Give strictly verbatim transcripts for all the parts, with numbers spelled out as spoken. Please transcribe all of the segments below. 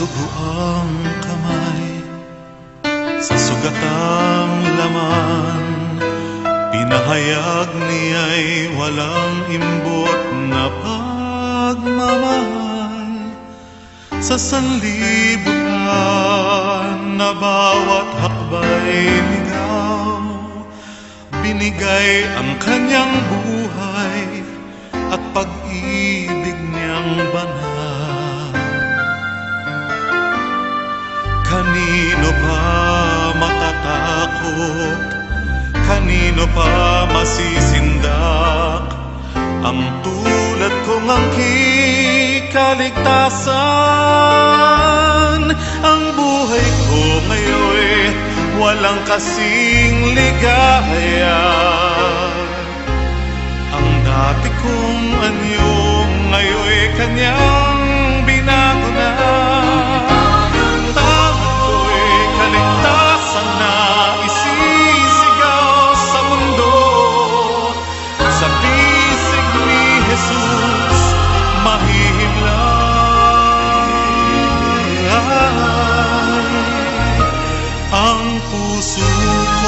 dugo ang kamay, sa sugatang laman, pinahayag niya'y walang imbot na pagmamahal. Sa sanlibutan na bawat hakbay ligaw, binigay ang kanyang buhay at pag-ibig niyang banal. Kanino pa matatakot, kanino pa masisindak ang tulad kong angking kaligtasan? Ang buhay ko ngayon walang kasing ligaya. Ang dati kong anyo ngayon kanyang binago na. Tako'y kaligtasan na isisigaw sa mundo. Sa bisig ni Jesus mahihimlay ang puso ko.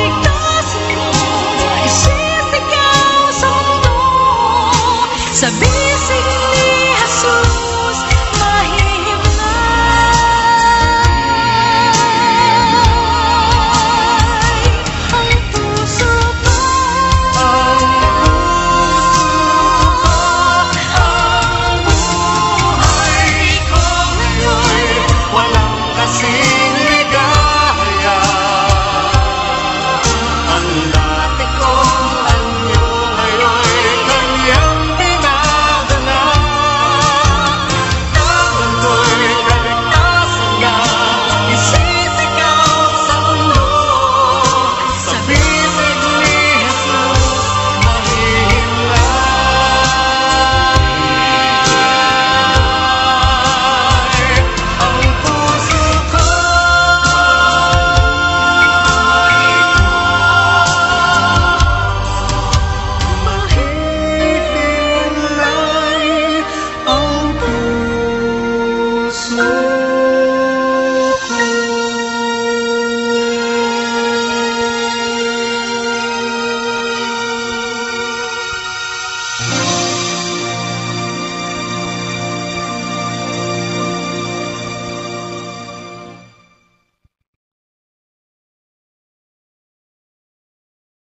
Sabi